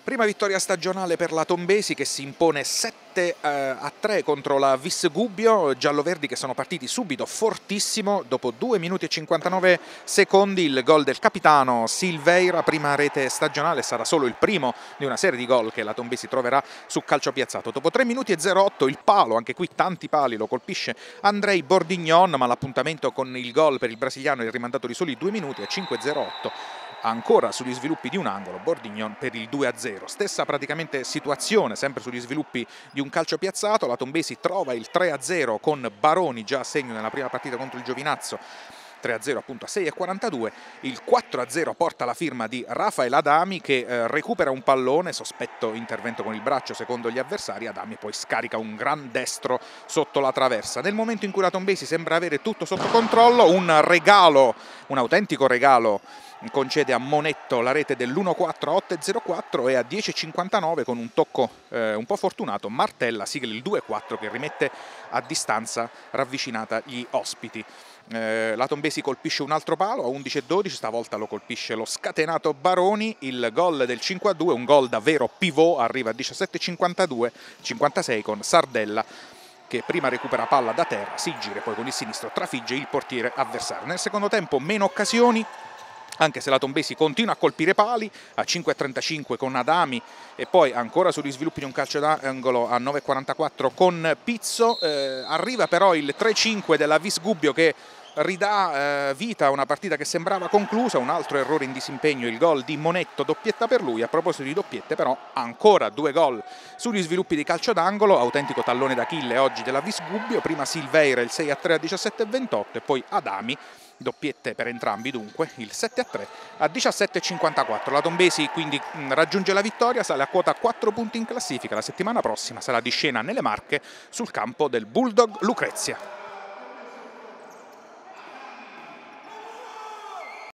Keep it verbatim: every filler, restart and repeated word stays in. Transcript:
Prima vittoria stagionale per la Tombesi che si impone sette a tre contro la Vis Gubbio, gialloverdi che sono partiti subito fortissimo. Dopo due minuti e cinquantanove secondi il gol del capitano Silveira, prima rete stagionale, sarà solo il primo di una serie di gol che la Tombesi troverà su calcio piazzato. Dopo tre minuti e zero otto il palo, anche qui tanti pali, lo colpisce Andrei Bordignon, ma l'appuntamento con il gol per il brasiliano è rimandato di soli due minuti a cinque zero otto. Ancora sugli sviluppi di un angolo Bordignon per il due a zero. Stessa praticamente situazione sempre sugli sviluppi di un calcio piazzato. La Tombesi trova il tre a zero con Baroni già a segno nella prima partita contro il Giovinazzo, tre a zero appunto a sei e quarantadue. Il quattro a zero porta la firma di Rafael Adami che eh, recupera un pallone, sospetto intervento con il braccio secondo gli avversari. Adami poi scarica un gran destro sotto la traversa. Nel momento in cui la Tombesi sembra avere tutto sotto controllo, un regalo, un autentico regalo concede a Monetto la rete dell'uno quattro a otto e zero quattro, e a dieci e cinquantanove con un tocco eh, un po' fortunato Martella sigla il due a quattro che rimette a distanza ravvicinata gli ospiti. Eh, la Tombesi colpisce un altro palo a undici e dodici, stavolta lo colpisce lo scatenato Baroni. Il gol del cinque a due, un gol davvero pivot, arriva a diciassette e cinquantadue cinquantasei con Sardella che prima recupera palla da terra, si gira e poi con il sinistro trafigge il portiere avversario. Nel secondo tempo meno occasioni, anche se la Tombesi continua a colpire pali, a cinque e trentacinque con Adami e poi ancora sugli sviluppi di un calcio d'angolo a nove e quarantaquattro con Pizzo. Eh, arriva però il tre a cinque della Vis Gubbio che ridà eh, vita a una partita che sembrava conclusa. Un altro errore in disimpegno, il gol di Monetto, doppietta per lui. A proposito di doppiette però ancora due gol sugli sviluppi di calcio d'angolo, autentico tallone d'Achille oggi della Vis Gubbio. Prima Silveira il sei a tre a diciassette e ventotto e poi Adami, doppiette per entrambi dunque, il sette a tre a diciassette e cinquantaquattro. La Tombesi quindi mh, raggiunge la vittoria, sale a quota quattro punti in classifica. La settimana prossima sarà di scena nelle Marche sul campo del Bulldog Lucrezia.